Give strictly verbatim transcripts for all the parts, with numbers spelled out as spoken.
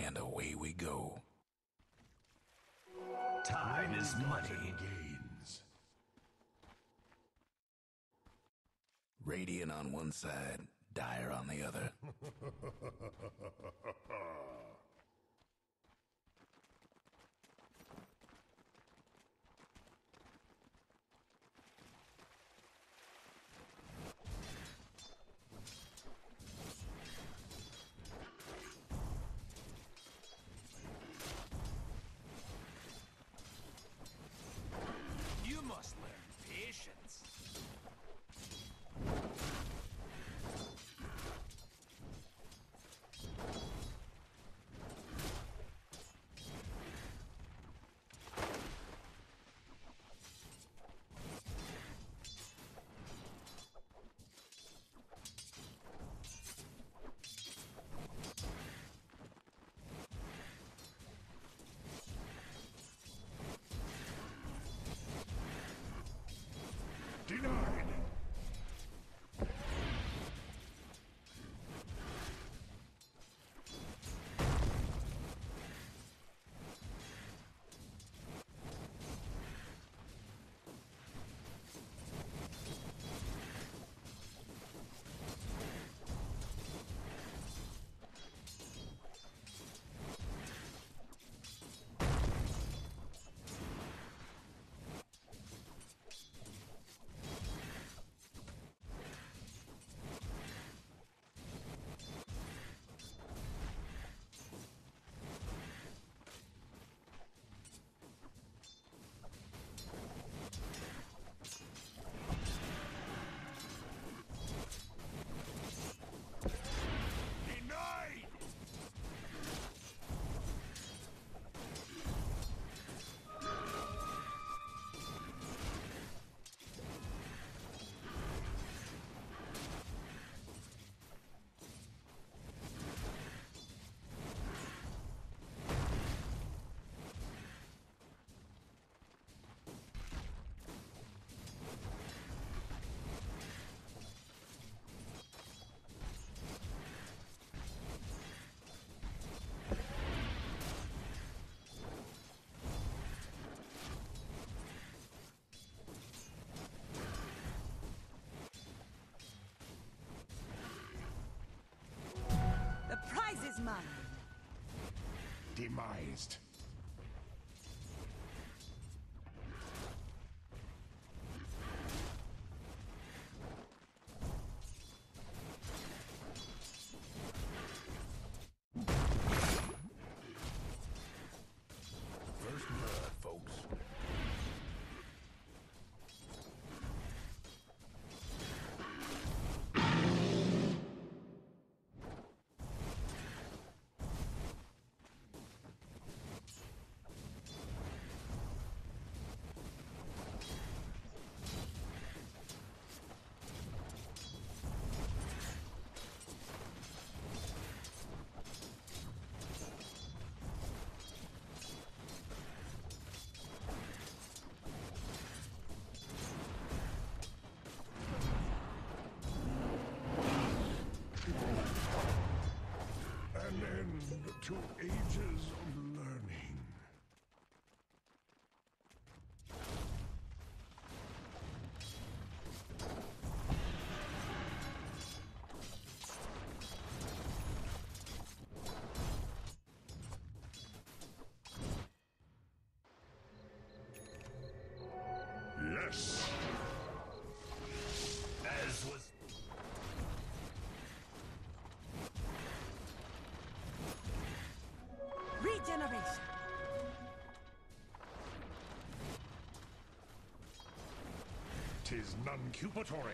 and away we go. Time is money. Gains. Radiant on one side, dire on the other. You must learn patience. Denied! Denied! The prize is mine. Demised. First blood, folks. An end to ages of learning. Yes. As was Regeneration. tis non-cupatory.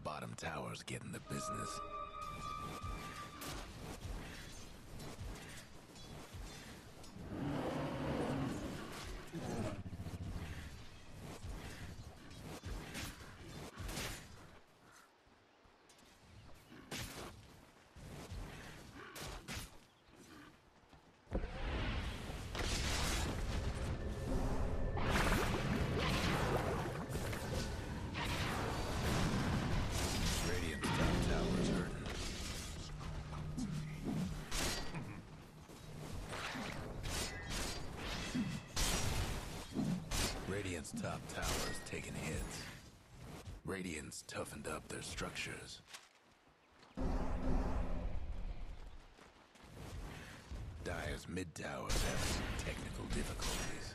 bottom tower's getting the business. Radiant's top tower's taking hits. Radiant's toughened up their structures. Dire's mid tower's having some technical difficulties.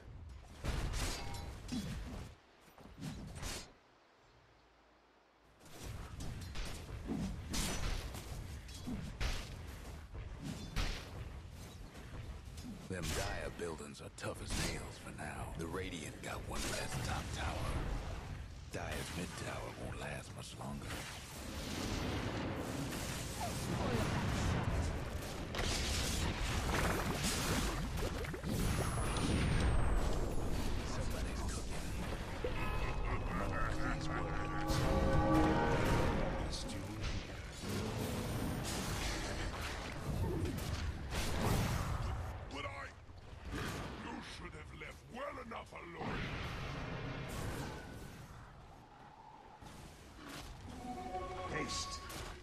Them Dire buildings are tough as nails for now. The Radiant got one last top tower. Dire's mid tower won't last much longer. Somebody's cooking. These words. Still But I... You should have left well enough alone. Haste.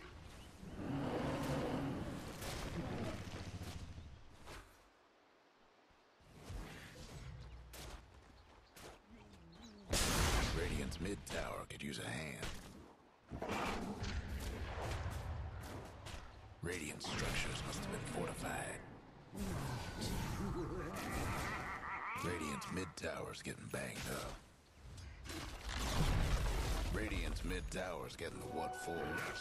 Radiant's mid tower could use a hand. Radiant structures must have been fortified. Radiant's mid tower's getting banged up. Radiant's mid tower's getting the what for?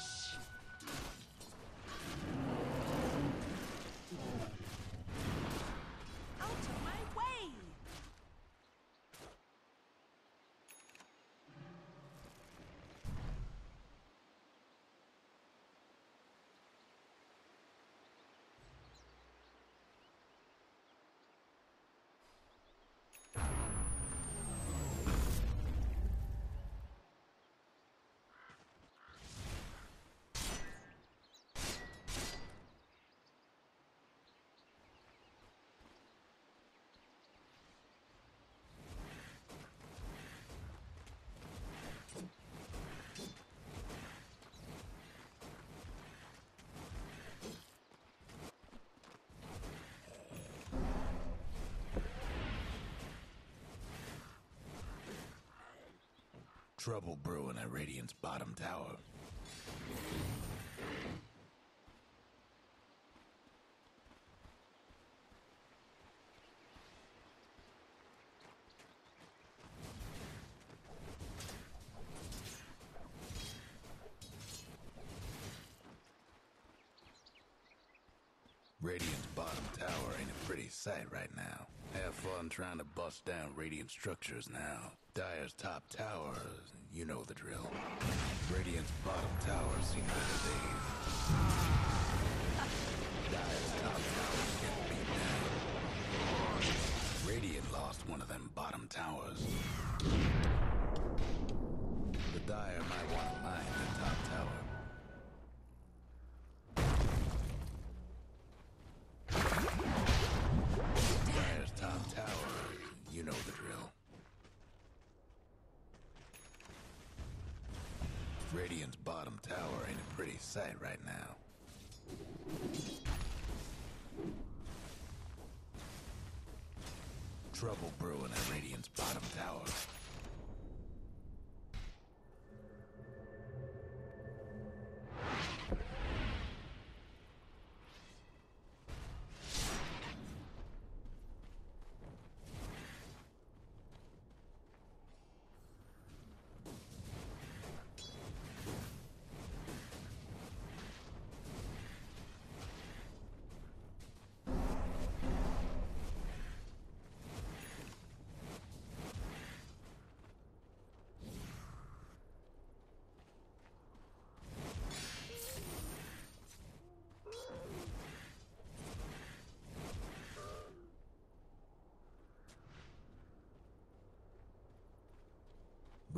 Out of my way! Trouble brewing at Radiant's bottom tower. Radiant's bottom tower ain't a pretty sight right now. Have fun trying to bust down Radiant structures now. Dire's top tower, you know the drill. Radiant's bottom tower seen better days. Dire's top tower's getting beat down. Radiant lost one of them bottom towers. The Dire might want to mine their top tower. Dire's top tower, you know the drill. Radiant's bottom tower ain't a pretty sight right now. Trouble brewing at Radiant's bottom tower.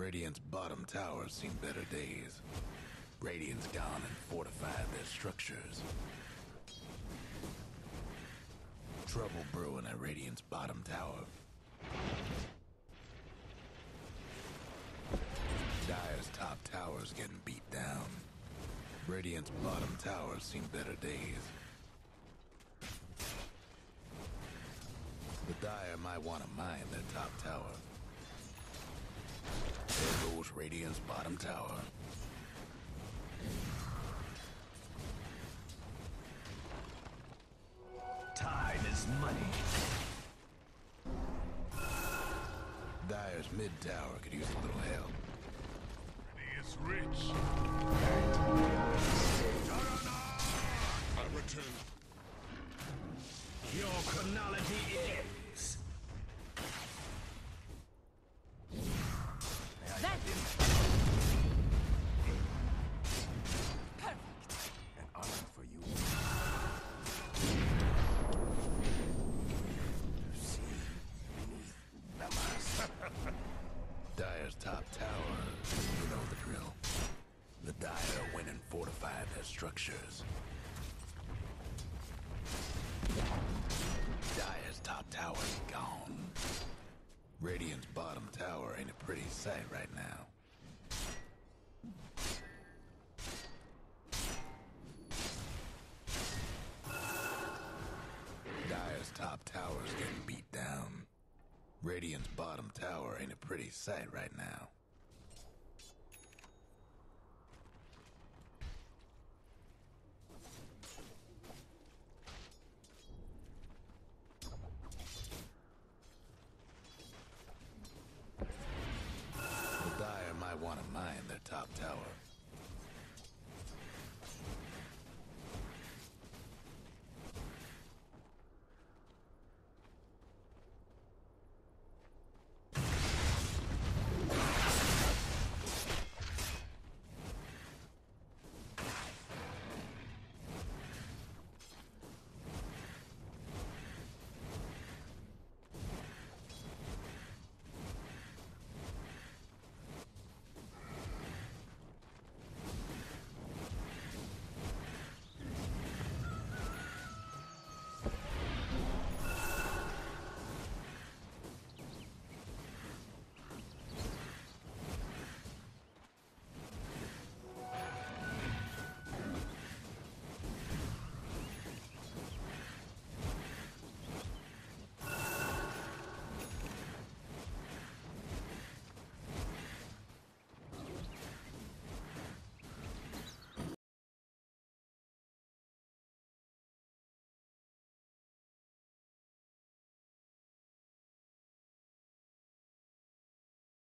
Radiant's bottom tower's seen better days. Radiant's gone and fortified their structures. Trouble brewing at Radiant's bottom tower. Dire's top tower's getting beat down. Radiant's bottom tower's seen better days. The Dire might want to mine their top tower. There goes Radiant's bottom tower. Time is money. Dire's mid tower could use a little help. He is rich. I return. Your chronology ends. That perfect. An honor for you. To see beneath the mask. Dire's top tower, you know the drill. The Dire went and fortified their structures. Dire's top tower's gone. Radiant's bottom tower ain't a pretty sight right now. Dire's top tower's getting beat down. Radiant's bottom tower ain't a pretty sight right now.